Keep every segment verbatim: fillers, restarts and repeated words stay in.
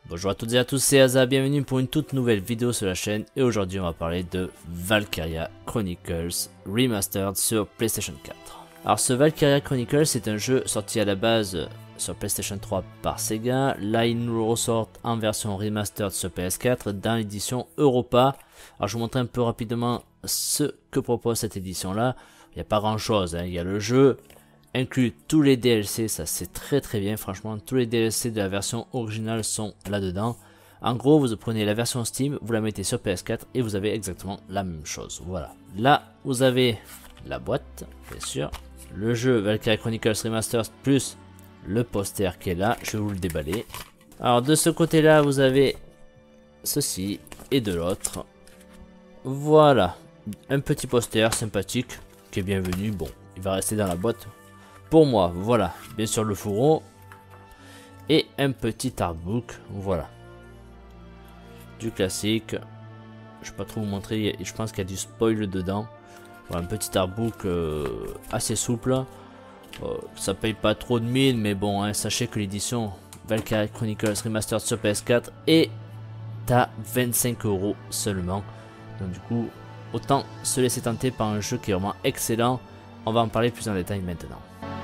Bonjour à toutes et à tous, c'est Aza, bienvenue pour une toute nouvelle vidéo sur la chaîne et aujourd'hui on va parler de Valkyria Chronicles Remastered sur PlayStation quatre. Alors ce Valkyria Chronicles c'est un jeu sorti à la base sur PlayStation trois par Sega, là il nous ressort en version remastered sur P S quatre dans l'édition Europa. Alors je vous montre un peu rapidement ce que propose cette édition là, il n'y a pas grand chose, hein. Il y a le jeu, inclut tous les D L C, ça c'est très très bien franchement, tous les D L C de la version originale sont là-dedans. En gros vous prenez la version Steam, vous la mettez sur P S quatre et vous avez exactement la même chose, voilà. Là vous avez la boîte, bien sûr, le jeu Valkyria Chronicles Remastered plus le poster qui est là, je vais vous le déballer. Alors de ce côté là vous avez ceci et de l'autre, voilà, un petit poster sympathique qui est bienvenu, bon il va rester dans la boîte. Pour moi, voilà, bien sûr le fourreau et un petit artbook, voilà, du classique. Je vais pas trop vous montrer, je pense qu'il y a du spoil dedans. Voilà, un petit artbook euh, assez souple. Euh, ça paye pas trop de mine, mais bon, hein, sachez que l'édition Valkyria Chronicles Remastered sur P S quatre est à vingt-cinq euros seulement. Donc du coup, autant se laisser tenter par un jeu qui est vraiment excellent. On va en parler plus en détail maintenant.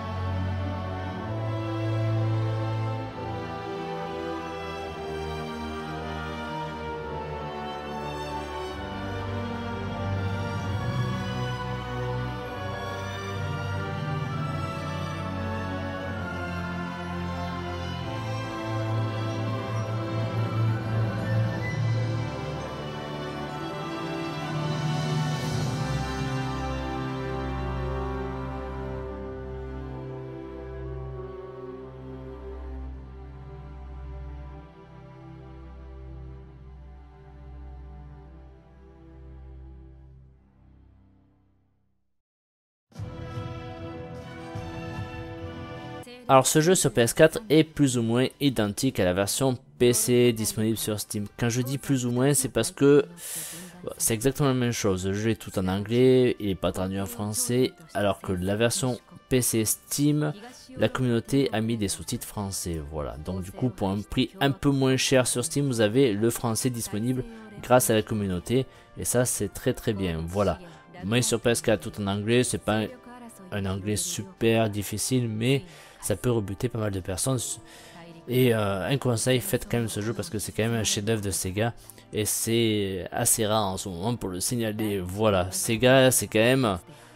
Alors ce jeu sur P S quatre est plus ou moins identique à la version P C disponible sur Steam. Quand je dis plus ou moins, c'est parce que c'est exactement la même chose. Le jeu est tout en anglais, il n'est pas traduit en français, alors que la version P C Steam, la communauté a mis des sous-titres français. Voilà, donc du coup pour un prix un peu moins cher sur Steam, vous avez le français disponible grâce à la communauté. Et ça c'est très très bien, voilà. Moi sur P S quatre tout en anglais, c'est pas un anglais super difficile, mais ça peut rebuter pas mal de personnes. Et euh, un conseil, faites quand même ce jeu parce que c'est quand même un chef d'œuvre de Sega et c'est assez rare en ce moment pour le signaler. Voilà, Sega c'est quand même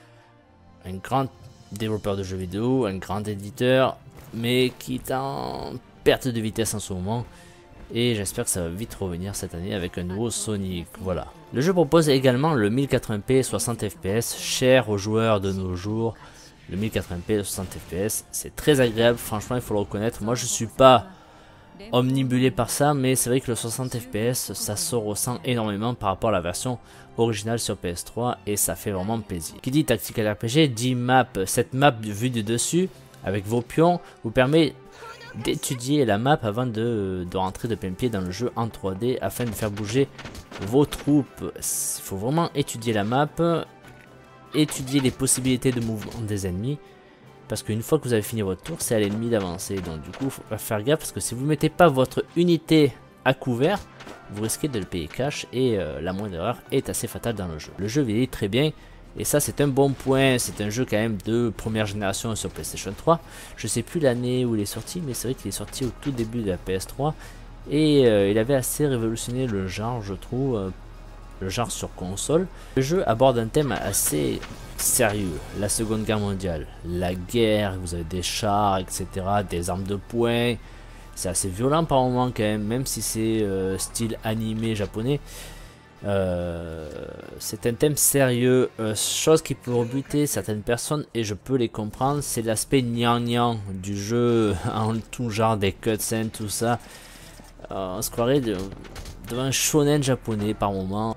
un grand développeur de jeux vidéo, un grand éditeur, mais qui est en perte de vitesse en ce moment. Et j'espère que ça va vite revenir cette année avec un nouveau Sonic. Voilà. Le jeu propose également le mille quatre-vingts p soixante F P S, cher aux joueurs de nos jours. Le mille quatre-vingts p soixante F P S, c'est très agréable, franchement il faut le reconnaître. Moi je suis pas omnibulé par ça, mais c'est vrai que le soixante F P S, ça se ressent énormément par rapport à la version originale sur P S trois et ça fait vraiment plaisir. Qui dit Tactical R P G dit map. Cette map vue du dessus avec vos pions vous permet d'étudier la map avant de, de rentrer de plein pied dans le jeu en trois D afin de faire bouger vos troupes. Il faut vraiment étudier la map, étudier les possibilités de mouvement des ennemis, parce qu'une fois que vous avez fini votre tour, c'est à l'ennemi d'avancer. Donc du coup, il faut faire gaffe parce que si vous ne mettez pas votre unité à couvert, vous risquez de le payer cash et euh, la moindre erreur est assez fatale dans le jeu. Le jeu vieillit très bien. Et ça c'est un bon point, c'est un jeu quand même de première génération sur PlayStation trois. Je sais plus l'année où il est sorti, mais c'est vrai qu'il est sorti au tout début de la P S trois. Et euh, il avait assez révolutionné le genre, je trouve, euh, le genre sur console. Le jeu aborde un thème assez sérieux, la Seconde Guerre mondiale, la guerre, vous avez des chars, et cetera, des armes de poing. C'est assez violent par moments quand même, même si c'est euh, style animé japonais. Euh, c'est un thème sérieux, euh, chose qui peut rebuter certaines personnes et je peux les comprendre, c'est l'aspect gnangnan du jeu en tout genre, des cutscenes, tout ça. Euh, on se croirait de, devant un shonen japonais par moment.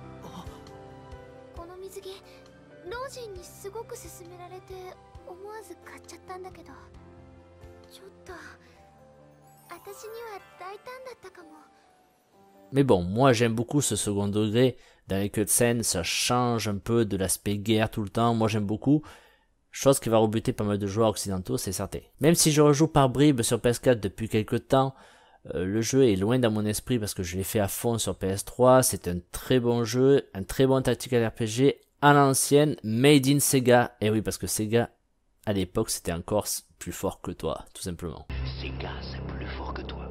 Mais bon, moi j'aime beaucoup ce second degré dans les cutscenes, ça change un peu de l'aspect guerre tout le temps, moi j'aime beaucoup. Chose qui va rebuter pas mal de joueurs occidentaux, c'est certain. Même si je rejoue par bribes sur P S quatre depuis quelques temps, Euh, le jeu est loin dans mon esprit parce que je l'ai fait à fond sur P S trois. C'est un très bon jeu, un très bon tactical R P G à l'ancienne, made in Sega. Et oui, parce que Sega, à l'époque, c'était encore plus fort que toi, tout simplement. Sega, c'est plus fort que toi.